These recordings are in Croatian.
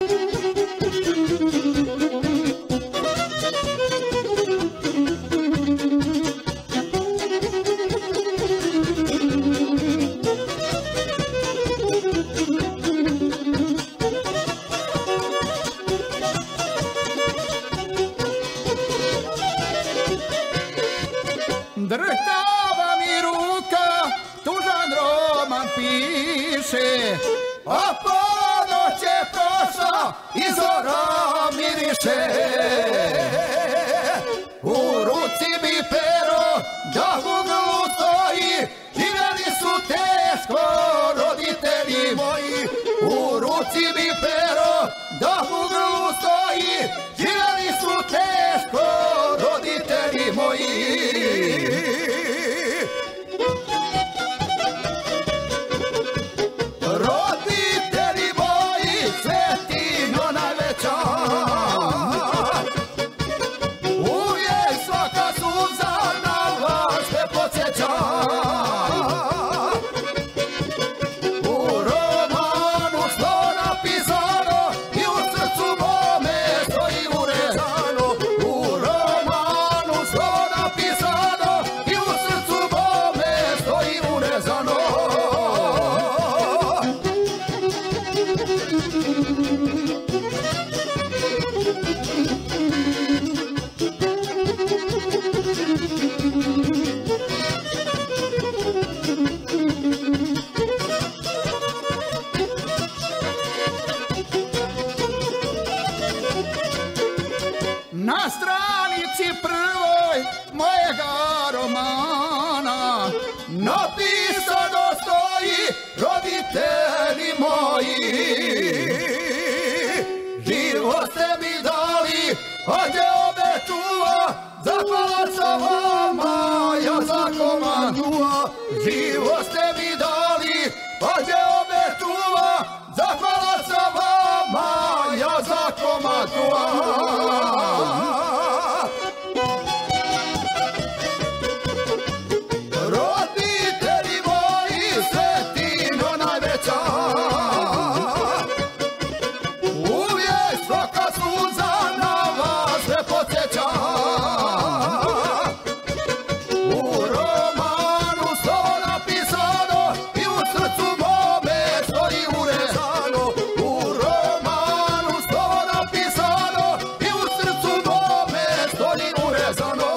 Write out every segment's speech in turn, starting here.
Drhtava mi ruka, tužan roman piše, a ponoć je prošla i zora miriše. U ruci mi pero, da u grlu stoji, živjeli su teško roditelji moji. U ruci mi pero, da u grlu stoji, živjeli su teško roditelji moji. Roditelji moji, Svetino najveća, uvijek svaka suza na vas me podsjeća. U romanu što napisano i u srcu mome stoji urezano. U romanu što napisano i u srcu mome stoji urezano. Na stranici prvoj mojega romana napisano stoji roditelji moji. Život ste mi dali, a gdje obe čuva, zahvala sam vama, ja za komandua. Život ste mi dali, a gdje obe čuva, zahvala sam vama, ja za komandua. Roditelji moji, Svetino najveća, uvijek svaka suza na vas me podsjeća. U romanu što napisano i u srcu mome stoji urezano. U romanu što napisano i u srcu mome stoji urezano.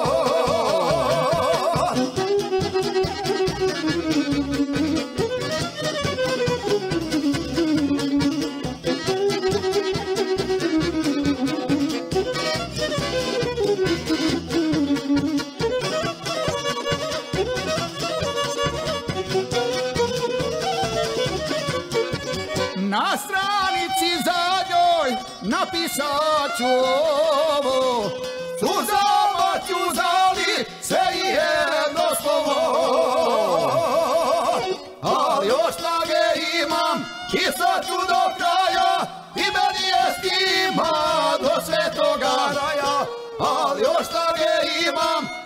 Na stranici zadnjoj napisat ću ovo, suzama ću zali sve jedno slovo. Ali još snage imam i sad ću do kraja, i meni je stima do svetoga raja. Ali još snage imam